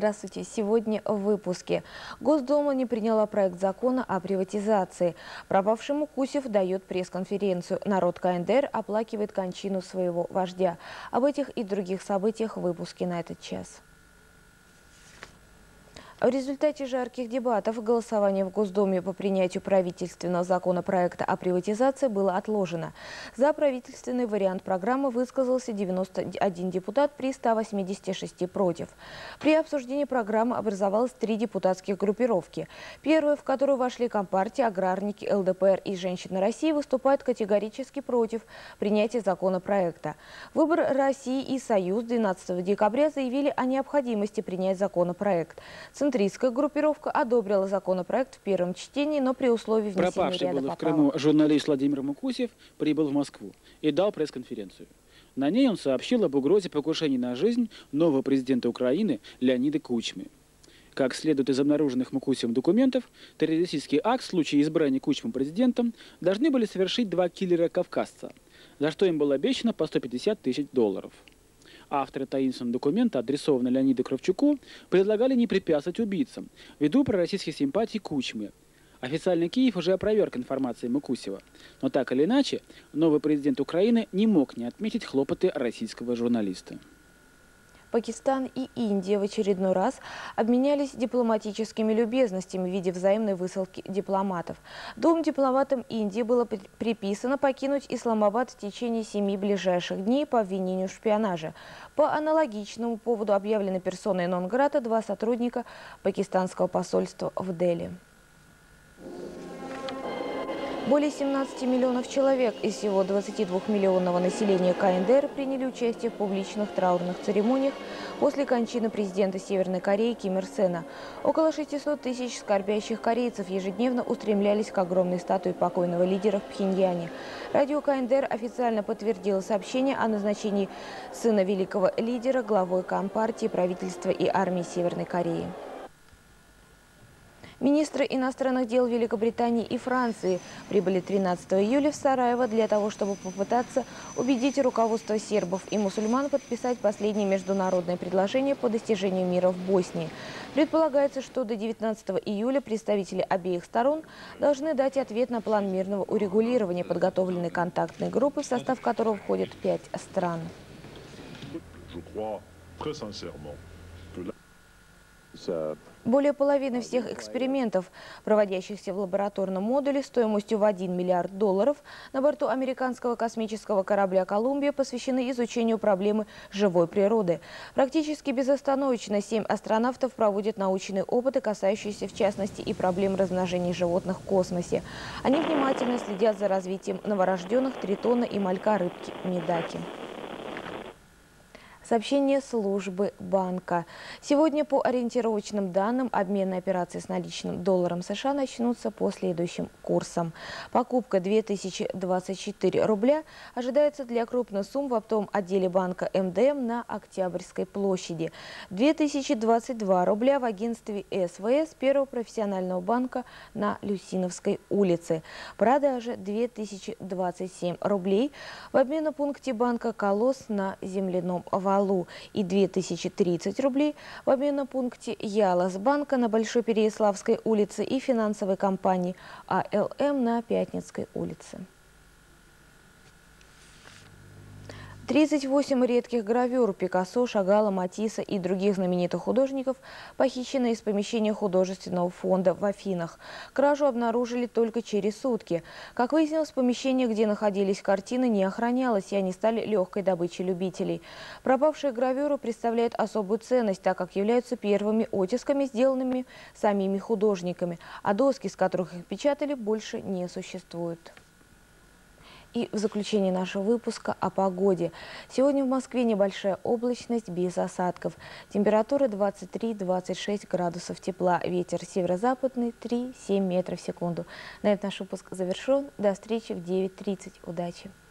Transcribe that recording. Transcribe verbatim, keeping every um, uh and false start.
Здравствуйте. Сегодня в выпуске. Госдума не приняла проект закона о приватизации. Пропавший Мукусев дает пресс-конференцию. Народ КНДР оплакивает кончину своего вождя. Об этих и других событиях в выпуске на этот час. В результате жарких дебатов голосование в Госдуме по принятию правительственного законопроекта о приватизации было отложено. За правительственный вариант программы высказался девяносто один депутат при ста восьмидесяти шести против. При обсуждении программы образовалось три депутатских группировки. Первая, в которую вошли Компартия, аграрники, ЛДПР и Женщины России, выступает категорически против принятия законопроекта. Выбор России и Союз двенадцатого декабря заявили о необходимости принять законопроект. Центристская группировка одобрила законопроект в первом чтении, но при условии внесения Пропавший ряда был поправок. в Крыму журналист Владимир Мукусев прибыл в Москву и дал пресс-конференцию. На ней он сообщил об угрозе покушений на жизнь нового президента Украины Леонида Кучмы. Как следует из обнаруженных Мукусевым документов, террористический акт в случае избрания Кучмы президентом должны были совершить два киллера-кавказца, за что им было обещано по сто пятьдесят тысяч долларов. Авторы таинственного документа, адресованного Леониду Кравчуку, предлагали не препятствовать убийцам ввиду пророссийских симпатий Кучмы. Официальный Киев уже опроверг информации Мукусева. Но так или иначе, новый президент Украины не мог не отметить хлопоты российского журналиста. Пакистан и Индия в очередной раз обменялись дипломатическими любезностями в виде взаимной высылки дипломатов. Двум дипломатам Индии было приписано покинуть Исламабад в течение семи ближайших дней по обвинению в шпионаже. По аналогичному поводу объявлены персоной нон-грата два сотрудника пакистанского посольства в Дели. Более семнадцати миллионов человек из всего двадцатидвухмиллионного населения КНДР приняли участие в публичных траурных церемониях после кончины президента Северной Кореи Ким Ир Сена. Около шестисот тысяч скорбящих корейцев ежедневно устремлялись к огромной статуе покойного лидера в Пхеньяне. Радио КНДР официально подтвердило сообщение о назначении сына великого лидера главой Компартии, правительства и армии Северной Кореи. Министры иностранных дел Великобритании и Франции прибыли тринадцатого июля в Сараево для того, чтобы попытаться убедить руководство сербов и мусульман подписать последнее международное предложение по достижению мира в Боснии. Предполагается, что до девятнадцатого июля представители обеих сторон должны дать ответ на план мирного урегулирования, подготовленной контактной группы, в состав которого входят пять стран. Более половины всех экспериментов, проводящихся в лабораторном модуле стоимостью в один миллиард долларов на борту американского космического корабля «Колумбия», посвящены изучению проблемы живой природы. Практически безостановочно семь астронавтов проводят научные опыты, касающиеся в частности и проблем размножения животных в космосе. Они внимательно следят за развитием новорожденных тритона и малька рыбки медаки. Сообщение службы банка. Сегодня по ориентировочным данным обменные операции с наличным долларом США начнутся по следующим курсам. Покупка две тысячи двадцать четыре рубля ожидается для крупных сумм в оптовом отделе банка МДМ на Октябрьской площади. две тысячи двадцать два рубля в агентстве СВС Первого профессионального банка на Люсиновской улице. Продажа две тысячи двадцать семь рублей в обменном пункте банка Колос на Земляном валу и две тысячи тридцать рублей в обменном пункте Ялосбанка на Большой Переяславской улице и финансовой компании АЛМ на Пятницкой улице. тридцать восемь редких гравюр Пикассо, Шагала, Матисса и других знаменитых художников похищены из помещения художественного фонда в Афинах. Кражу обнаружили только через сутки. Как выяснилось, помещение, где находились картины, не охранялось, и они стали легкой добычей любителей. Пропавшие гравюры представляют особую ценность, так как являются первыми оттисками, сделанными самими художниками, а доски, с которых их печатали, больше не существуют. И в заключение нашего выпуска о погоде. Сегодня в Москве небольшая облачность без осадков. Температура двадцать три — двадцать шесть градусов тепла. Ветер северо-западный три — семь метров в секунду. На этом наш выпуск завершен. До встречи в девять тридцать. Удачи!